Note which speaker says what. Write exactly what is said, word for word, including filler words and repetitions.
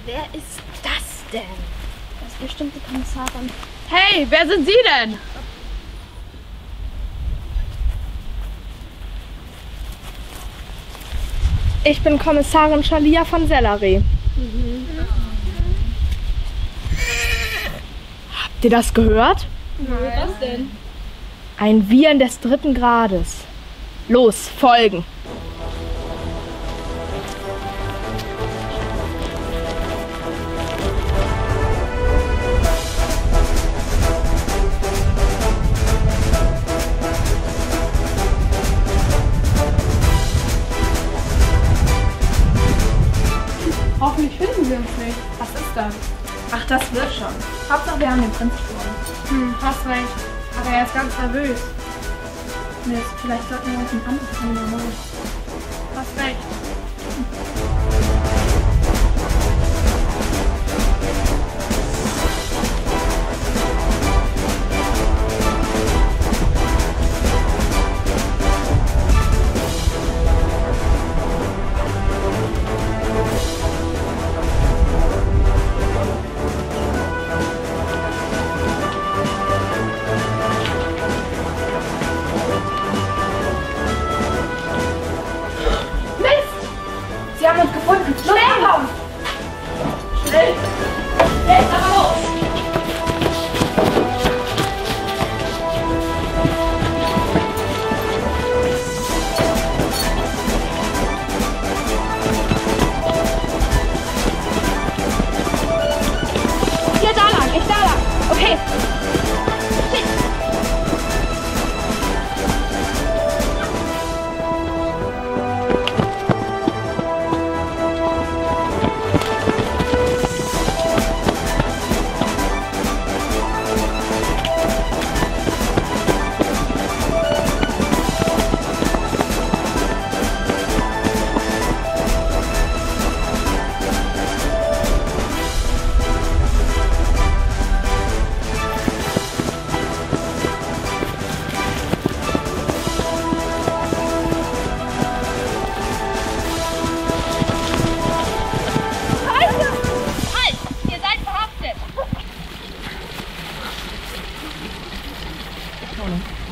Speaker 1: Wer ist das denn? Das ist bestimmt die Kommissarin.
Speaker 2: Hey, wer sind Sie denn?
Speaker 1: Ich bin Kommissarin Schalia von Sellerie.
Speaker 2: Mhm.
Speaker 1: Habt ihr das gehört?
Speaker 2: Nein. Was denn?
Speaker 1: Ein Wiehern des dritten Grades. Los, folgen!
Speaker 2: Hoffentlich finden wir uns nicht. Was ist das?
Speaker 1: Ach, das wird schon. Hauptsache, wir haben den Prinz vor uns.
Speaker 2: Hm, hast recht. Aber er ist ganz nervös.
Speaker 1: Mist, vielleicht sollten wir uns ein anderes Animal holen.
Speaker 2: Hast recht.
Speaker 1: Sie haben uns gefunden. Schnell raus! Schnell! Jetzt aber los! Hier, da lang, ich da lang. Okay.
Speaker 3: Morning.